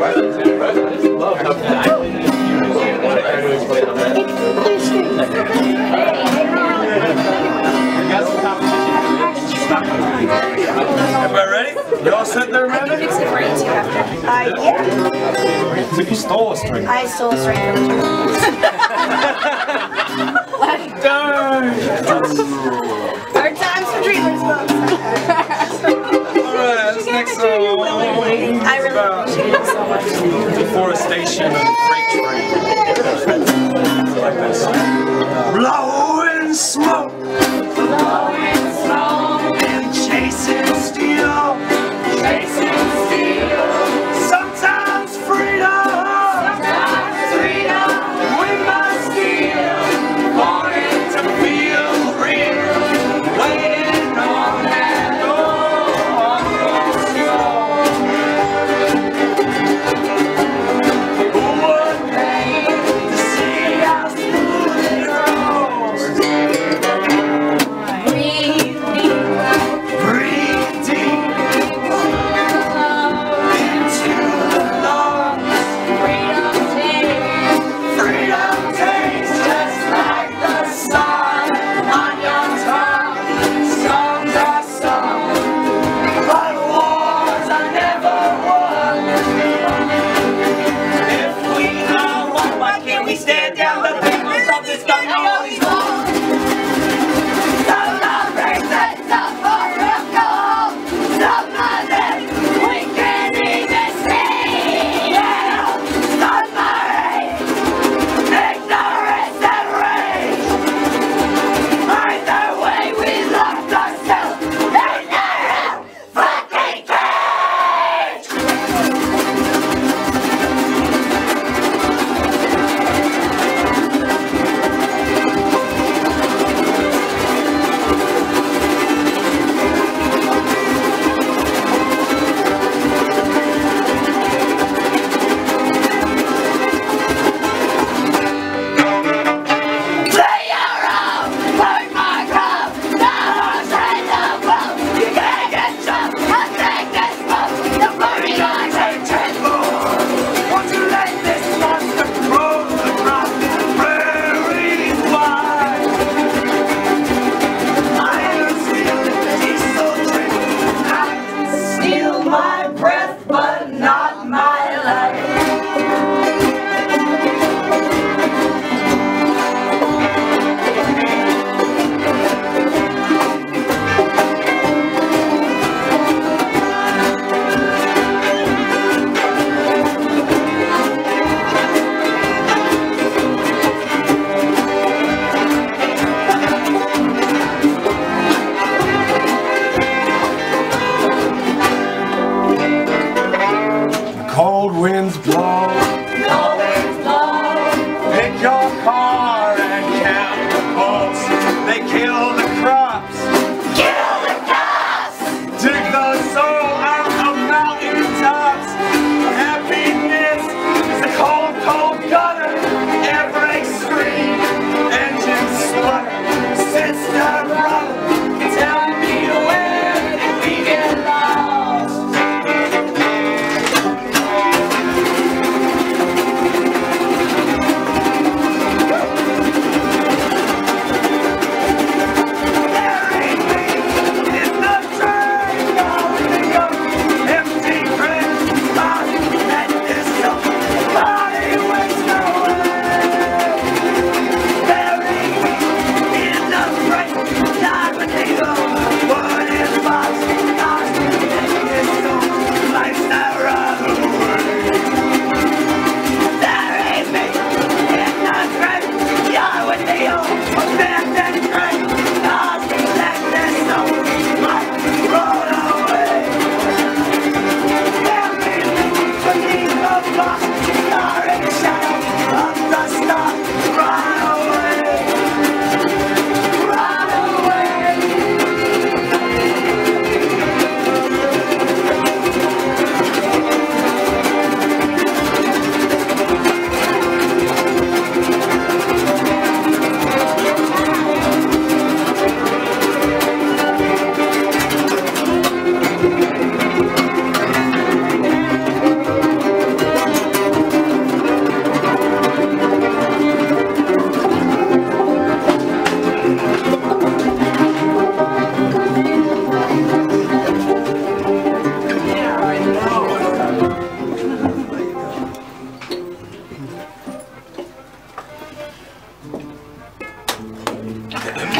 Everybody ready? You all sit there, man? I can fix it for you too after. Yeah. So you stole a string. I stole a string from the Darn! Hard times for dreamers, folks. Alright, this next song I really appreciate it so much. deforestation and freight train. Like this. Blowing smoke. Blowing smoke. And chasing steel. Chasing steel. Sometimes freedom. Sometimes freedom. We must steal. For it to feel real. Waiting on that door. Who would pay Get him.